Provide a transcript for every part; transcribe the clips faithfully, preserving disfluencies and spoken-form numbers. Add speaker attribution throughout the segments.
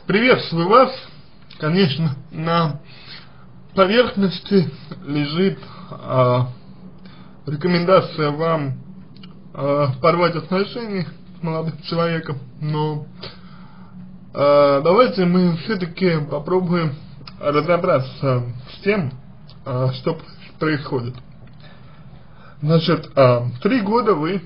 Speaker 1: Приветствую вас. Конечно, на поверхности лежит э, рекомендация вам э, порвать отношения с молодым человеком, но э, давайте мы все-таки попробуем разобраться с тем, э, что происходит. Значит, э, три года вы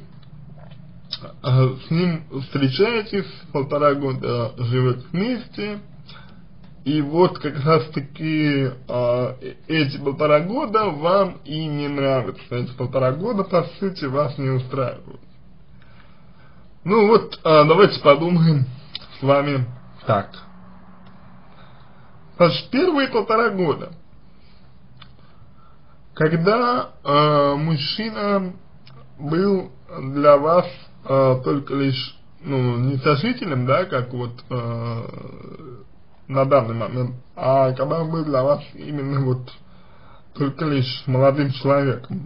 Speaker 1: с ним встречаетесь, полтора года живете вместе, и вот как раз таки э, эти полтора года вам и не нравятся, эти полтора года по сути вас не устраивают. Ну вот, э, давайте подумаем с вами так. Значит, первые полтора года, когда э, мужчина был для вас э, только лишь, ну, не сожителем, да, как вот э, на данный момент, а когда был для вас именно вот только лишь молодым человеком,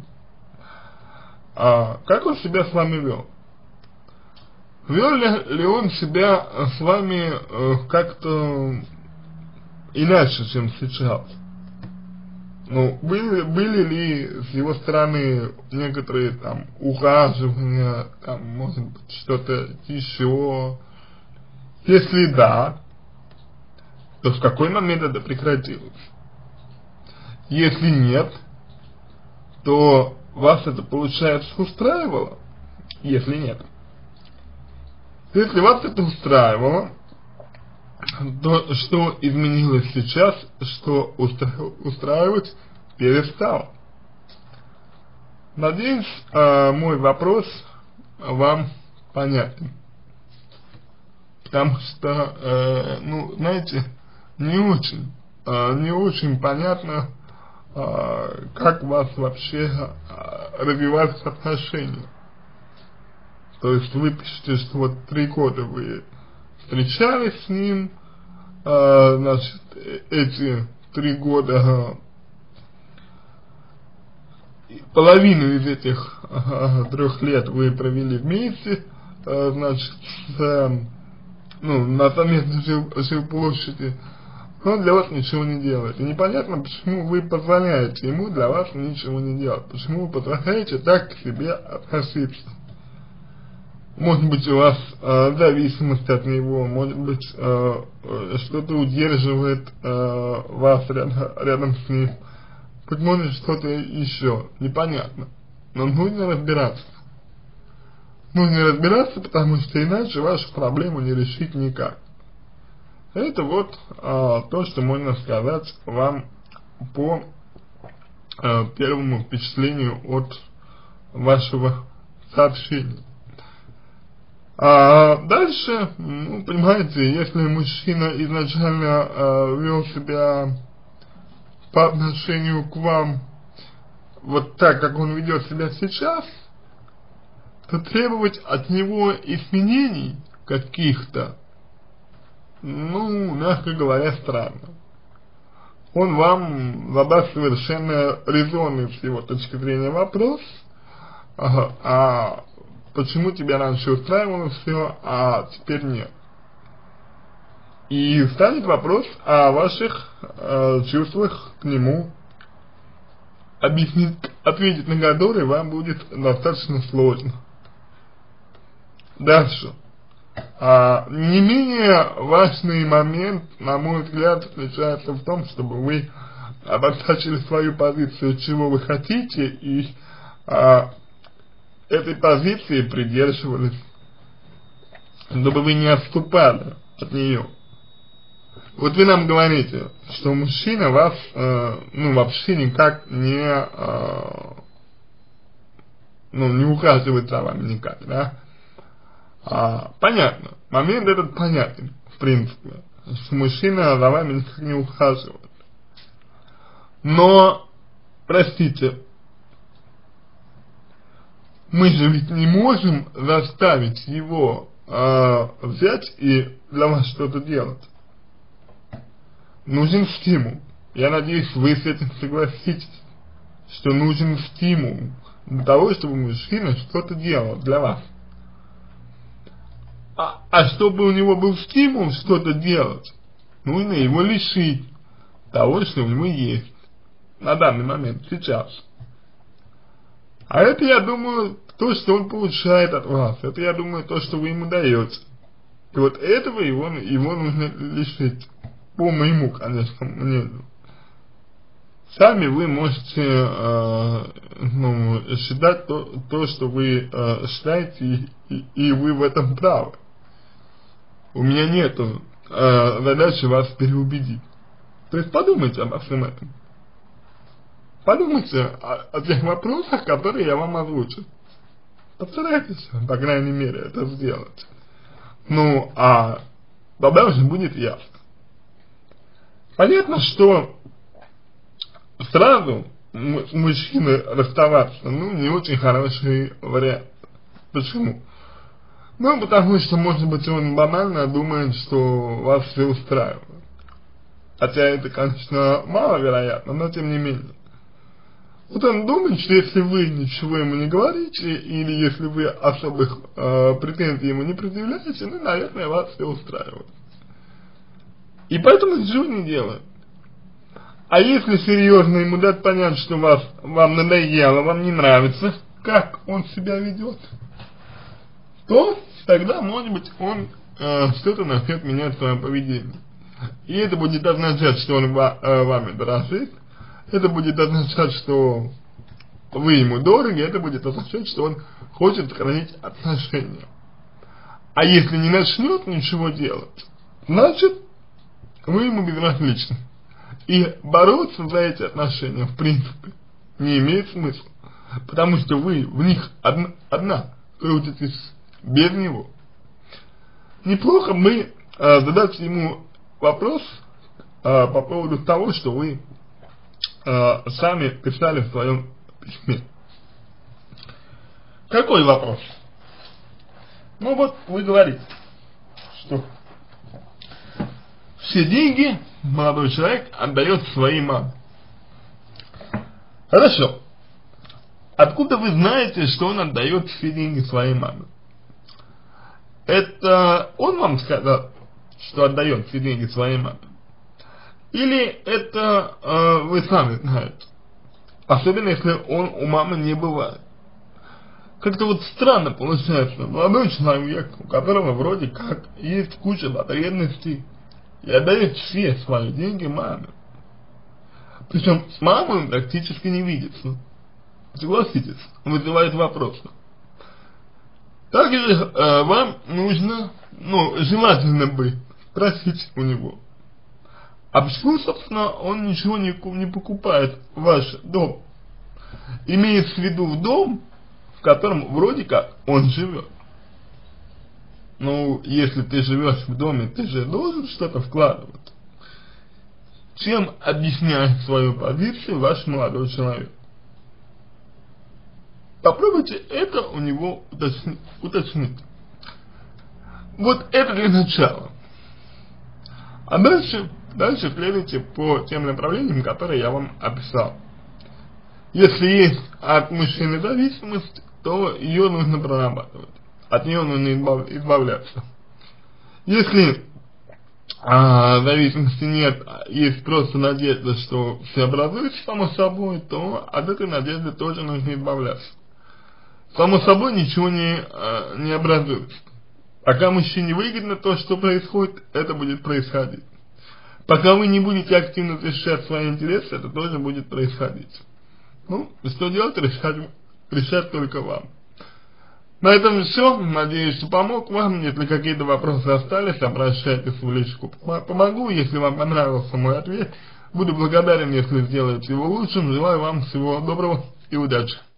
Speaker 1: а как он себя с вами вел? Вел ли, ли он себя с вами э, как-то иначе, чем сейчас? Ну, были, были ли с его стороны некоторые там ухаживания, там, может быть, что-то еще? Если да, то в какой момент это прекратилось? Если нет, то вас это, получается, устраивало? Если нет. Если вас это устраивало, то что изменилось сейчас, что устра устраивать перестало? Надеюсь, э, мой вопрос вам понятен. Потому что, э, ну, знаете, не очень, э, не очень понятно, э, как у вас вообще э, развивались отношения. То есть вы пишете, что вот три года вы встречались с ним, э, значит, эти три года, э, половину из этих э, трех лет вы провели вместе, э, значит, с, э, ну, на совместной жил, жилплощади, но для вас ничего не делает. И непонятно, почему вы позволяете ему для вас ничего не делать, почему вы позволяете так к себе относиться. Может быть, у вас э, зависимость от него, может быть, э, э, что-то удерживает э, вас рядом, рядом с ним, быть может, что-то еще, непонятно. Но нужно разбираться. Нужно разбираться, потому что иначе вашу проблему не решить никак. Это вот э, то, что можно сказать вам по э, первому впечатлению от вашего сообщения. А дальше, ну, понимаете, если мужчина изначально э, вел себя по отношению к вам вот так, как он ведет себя сейчас, то требовать от него изменений каких-то, ну, мягко говоря, странно. Он вам задаст совершенно резонный с его точки зрения вопрос, а, а почему тебя раньше устраивало все, а теперь нет? И станет вопрос о ваших э, чувствах к нему, объяснить, ответить на который вам будет достаточно сложно. Дальше. А, не менее важный момент, на мой взгляд, заключается в том, чтобы вы обозначили свою позицию, чего вы хотите, и а, этой позиции придерживались, чтобы вы не отступали от нее. Вот вы нам говорите, что мужчина вас, э, ну, вообще никак не, э, ну, не ухаживает за вами никак, да? А, понятно, момент этот понятен, в принципе, что мужчина за вами никак не ухаживает. Но, простите, мы же ведь не можем заставить его э, взять и для вас что-то делать. Нужен стимул. Я надеюсь, вы с этим согласитесь, что нужен стимул для того, чтобы мужчина что-то делал для вас. А, а чтобы у него был стимул что-то делать, нужно его лишить того, что у него есть на данный момент, сейчас. А это, я думаю, то, что он получает от вас, это, я думаю, то, что вы ему даете. И вот этого его, его нужно лишить, по моему, конечно, мнению. Сами вы можете э, ну, считать то, то, что вы э, считаете, и, и, и вы в этом правы. У меня нету э, задачи вас переубедить. То есть подумайте обо всем этом. Подумайте о, о тех вопросах, которые я вам озвучил. Постарайтесь, по крайней мере, это сделать. Ну, а тогда уже будет ясно. Понятно, что сразу с мужчиной расставаться, ну, не очень хороший вариант. Почему? Ну, потому что, может быть, он банально думает, что вас все устраивает. Хотя это, конечно, маловероятно, но тем не менее. Вот он думает, что если вы ничего ему не говорите, или если вы особых э, претензий ему не предъявляете, ну, наверное, вас все устраивает. И поэтому ничего не делает. А если серьезно ему дать понять, что вас, вам надоело, вам не нравится, как он себя ведет, то тогда, может быть, он э, что-то начнет менять в своем поведении. И это будет означать, что он ва, э, вами дорожит, это будет означать, что вы ему дороги, это будет означать, что он хочет сохранить отношения. А если не начнет ничего делать, значит, вы ему безразличны. И бороться за эти отношения, в принципе, не имеет смысла. Потому что вы в них одна, одна крутитесь без него. Неплохо бы э, задать ему вопрос э, по поводу того, что вы э, сами писали в своем письме. Какой вопрос? Ну вот, вы говорите, что все деньги молодой человек отдает своей маме. Хорошо. Откуда вы знаете, что он отдает все деньги своей маме? Это он вам сказал, что отдает все деньги своей маме? Или это э, вы сами знаете? Особенно если он у мамы не бывает. Как-то вот странно получается, молодой человек, у которого вроде как есть куча потребностей, и отдает все свои деньги маме. Причем с мамой он практически не видится. Согласитесь, вызывает вопросы. Также э, вам нужно, ну, желательно бы спросить у него, а почему, собственно, он ничего не, не покупает в ваш дом? Имеется в виду в дом, в котором вроде как он живет. Ну, если ты живешь в доме, ты же должен что-то вкладывать. Чем объясняет свою позицию ваш молодой человек? Попробуйте это у него уточнить. уточнить. Вот это для начала. А дальше, дальше следуйте по тем направлениям, которые я вам описал. Если есть от мужчины зависимость, то ее нужно прорабатывать. От нее нужно избавляться. Если а, зависимости нет, есть просто надежда, что все образуется само собой, то от этой надежды тоже нужно избавляться. Само собой ничего не, а, не образуется. Пока мужчине выгодно то, что происходит, это будет происходить. Пока вы не будете активно защищать свои интересы, это тоже будет происходить. Ну, что делать, решать, решать только вам. На этом все. Надеюсь, что помог вам. Если какие-то вопросы остались, обращайтесь в личку. Помогу, если вам понравился мой ответ. Буду благодарен, если сделаете его лучшим. Желаю вам всего доброго и удачи.